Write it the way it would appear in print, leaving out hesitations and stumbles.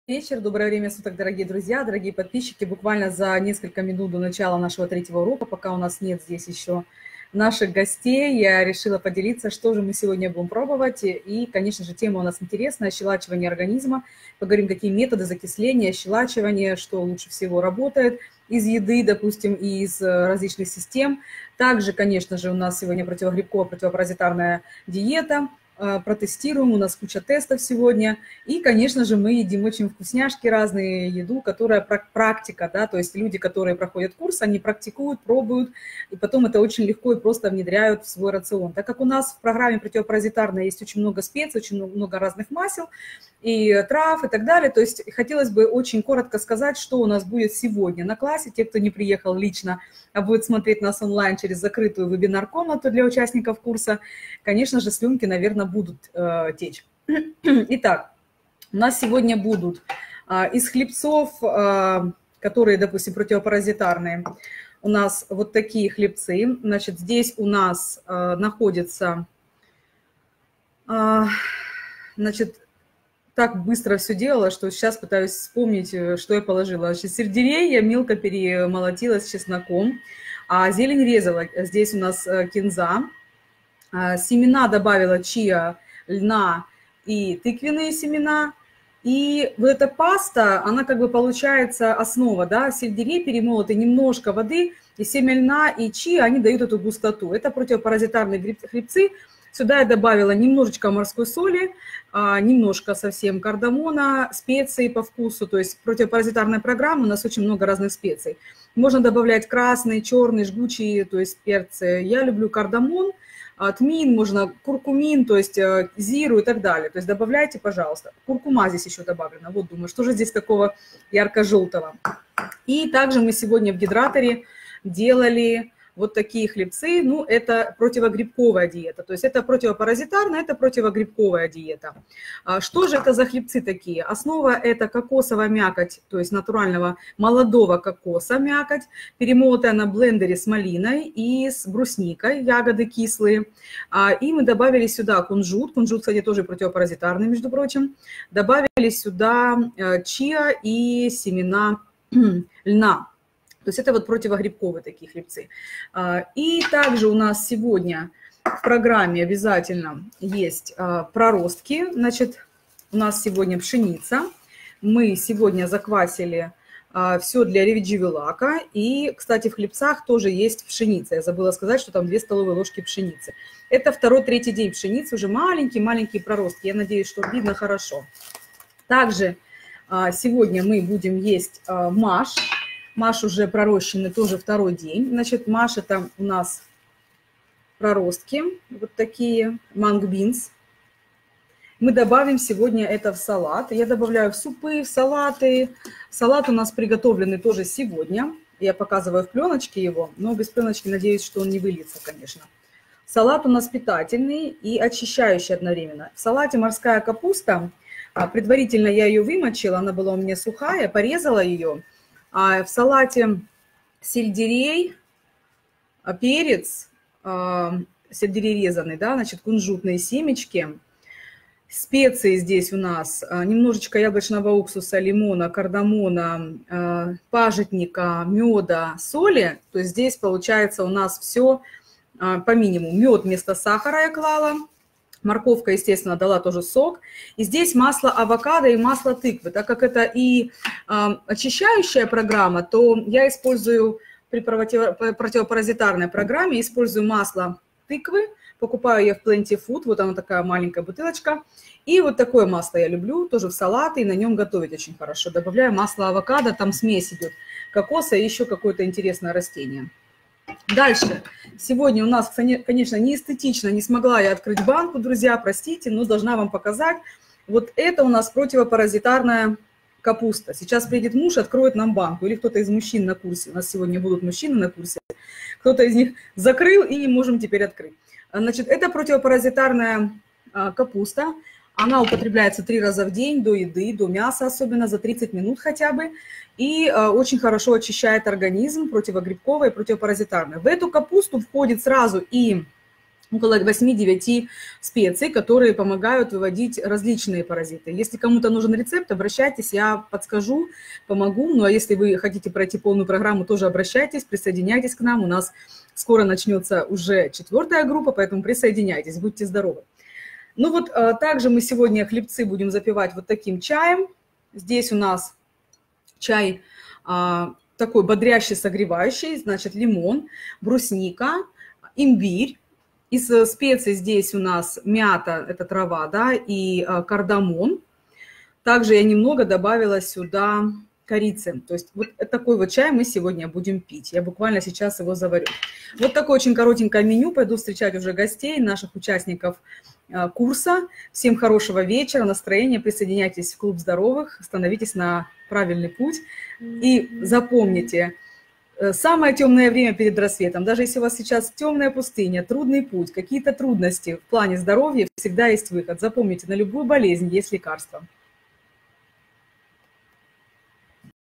Вечер, доброе время суток, дорогие друзья, дорогие подписчики. Буквально за несколько минут до начала нашего третьего урока, пока у нас нет здесь еще наших гостей, я решила поделиться, что же мы сегодня будем пробовать. И, конечно же, тема у нас интересная – ощелачивание организма. Поговорим, какие методы закисления, ощелачивания, что лучше всего работает из еды, допустим, и из различных систем. Также, конечно же, у нас сегодня противогрибковая, противопаразитарная диета. Протестируем, у нас куча тестов сегодня. И, конечно же, мы едим очень вкусняшки разные, еду, которая практика, да, то есть люди, которые проходят курс, они практикуют, пробуют, и потом это очень легко и просто внедряют в свой рацион. Так как у нас в программе противопаразитарной есть очень много специй, очень много разных масел и трав и так далее, то есть хотелось бы очень коротко сказать, что у нас будет сегодня на классе. Те, кто не приехал лично, а будет смотреть нас онлайн через закрытую вебинар-комнату для участников курса, конечно же, слюнки, наверное, будут течь. Итак, у нас сегодня будут из хлебцов, которые, допустим, противопаразитарные, у нас вот такие хлебцы. Значит, здесь у нас находится, значит, так быстро все делала, что сейчас пытаюсь вспомнить, что я положила. Значит, сельдерей я мелко перемолотила с чесноком, а зелень резала. Здесь у нас кинза. Семена добавила чиа, льна и тыквенные семена. И вот эта паста, она как бы получается основа, да, сельдерей перемолотый, немножко воды, и семя льна и чиа, они дают эту густоту. Это противопаразитарные хлебцы. Сюда я добавила немножечко морской соли, немножко совсем кардамона, специи по вкусу. То есть противопаразитарная программа, у нас очень много разных специй. Можно добавлять красный, черный, жгучий, то есть перцы. Я люблю кардамон, тмин, можно куркумин, то есть зиру и так далее. То есть добавляйте, пожалуйста. Куркума здесь еще добавлена. Вот думаю, что же здесь такого ярко-желтого. И также мы сегодня в гидраторе делали вот такие хлебцы. Ну, это противогрибковая диета. То есть это противопаразитарная, это противогрибковая диета. Что же это за хлебцы такие? Основа – это кокосовая мякоть, то есть натурального молодого кокоса мякоть, перемолотая на блендере с малиной и с брусникой, ягоды кислые. И мы добавили сюда кунжут. Кунжут, кстати, тоже противопаразитарный, между прочим. Добавили сюда чиа и семена льна. То есть это вот противогрибковые такие хлебцы. И также у нас сегодня в программе обязательно есть проростки. Значит, у нас сегодня пшеница. Мы сегодня заквасили все для ревидживилака. И, кстати, в хлебцах тоже есть пшеница. Я забыла сказать, что там 2 столовые ложки пшеницы. Это 2-3 день пшеницы, уже маленькие-маленькие проростки. Я надеюсь, что видно хорошо. Также сегодня мы будем есть маш. Маш уже пророщенный, тоже 2-й день. Значит, маш это у нас проростки, вот такие, манг-бинс. Мы добавим сегодня это в салат. Я добавляю в супы, в салаты. Салат у нас приготовленный тоже сегодня. Я показываю в пленочке его, но без пленочки, надеюсь, что он не выльется, конечно. Салат у нас питательный и очищающий одновременно. В салате морская капуста. Предварительно я ее вымочила, она была у меня сухая, порезала ее. В салате сельдерей, перец, сельдерей резаный, да, значит, кунжутные семечки, специи здесь у нас, немножечко яблочного уксуса, лимона, кардамона, пажитника, меда, соли. То есть здесь получается у нас все по минимуму. Мед вместо сахара я клала. Морковка, естественно, дала тоже сок. И здесь масло авокадо и масло тыквы. Так как это и очищающая программа, то я использую при противопаразитарной программе, использую масло тыквы, покупаю ее в Plenty Food, вот она такая маленькая бутылочка. И вот такое масло я люблю, тоже в салаты, и на нем готовить очень хорошо. Добавляю масло авокадо, там смесь идет кокоса и еще какое-то интересное растение. Дальше. Сегодня у нас, конечно, не эстетично, не смогла я открыть банку, друзья, простите, но должна вам показать. Вот это у нас противопаразитарная капуста. Сейчас приедет муж, откроет нам банку. Или кто-то из мужчин на курсе. У нас сегодня будут мужчины на курсе. Кто-то из них закрыл и не можем теперь открыть. Значит, это противопаразитарная капуста. Она употребляется 3 раза в день до еды, до мяса, особенно за 30 минут хотя бы. И очень хорошо очищает организм, противогрибковая и противопаразитарная. В эту капусту входит сразу и около 8-9 специй, которые помогают выводить различные паразиты. Если кому-то нужен рецепт, обращайтесь, я подскажу, помогу. Ну а если вы хотите пройти полную программу, тоже обращайтесь, присоединяйтесь к нам. У нас скоро начнется уже 4-я группа, поэтому присоединяйтесь, будьте здоровы. Ну вот также мы сегодня хлебцы будем запивать вот таким чаем. Здесь у нас чай такой бодрящий, согревающий, значит, лимон, брусника, имбирь. Из специй здесь у нас мята, это трава, да, и кардамон. Также я немного добавила сюда корицы. То есть вот такой вот чай мы сегодня будем пить. Я буквально сейчас его заварю. Вот такое очень коротенькое меню. Пойду встречать уже гостей, наших участников курса. Всем хорошего вечера, настроения. Присоединяйтесь в клуб здоровых, становитесь на правильный путь. И запомните, самое темное время перед рассветом, даже если у вас сейчас темная пустыня, трудный путь, какие-то трудности в плане здоровья, всегда есть выход. Запомните, на любую болезнь есть лекарство.